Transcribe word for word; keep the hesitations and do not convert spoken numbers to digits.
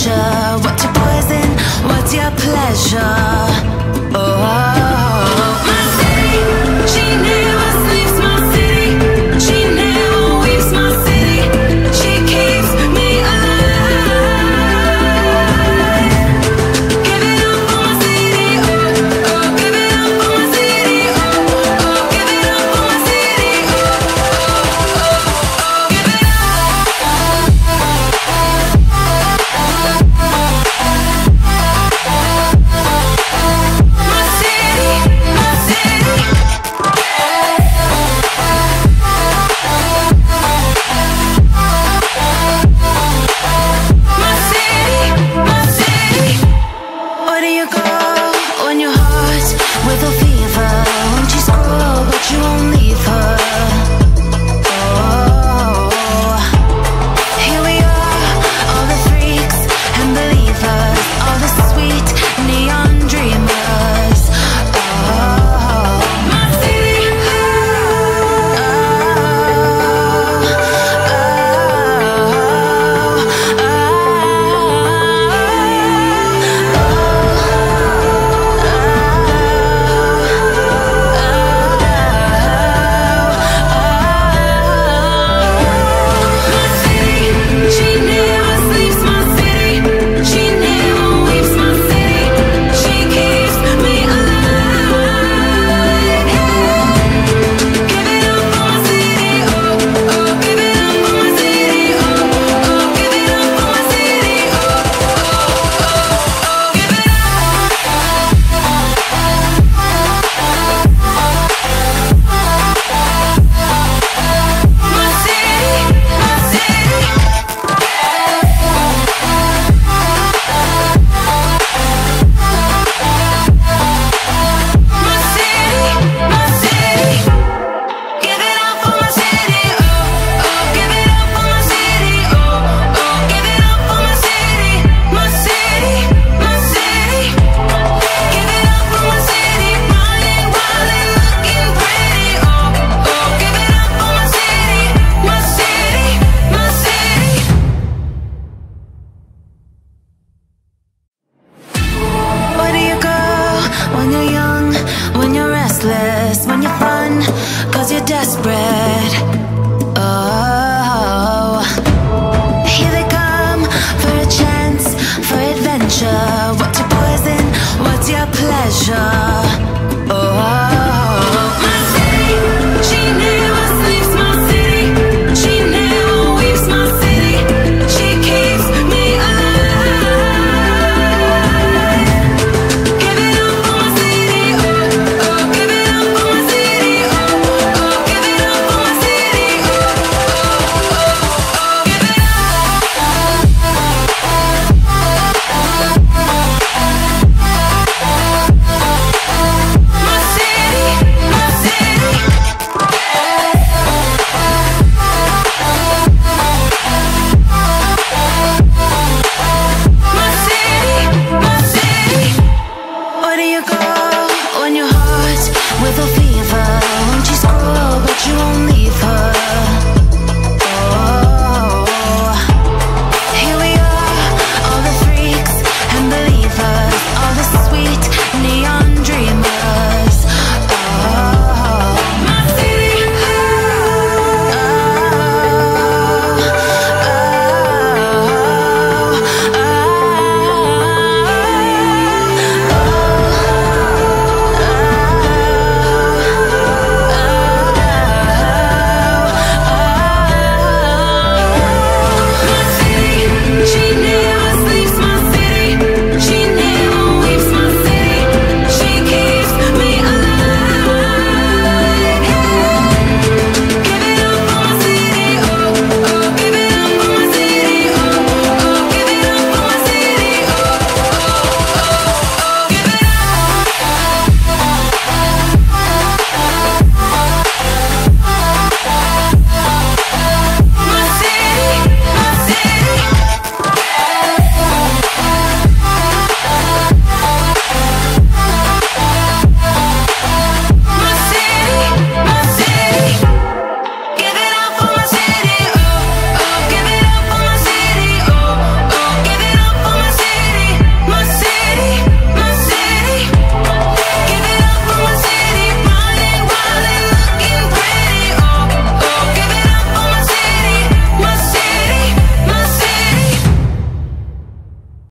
measure? What's your poison? What's your pleasure? Oh, my city, she never sleeps. My city, she never weeps. My city, she keeps me alive. Give it up for my city, oh, oh. Give it up for my city, oh, oh. Give it up for my city, oh, oh, oh. Give it when you're young, when you're restless, when you're fun, cause you're desperate.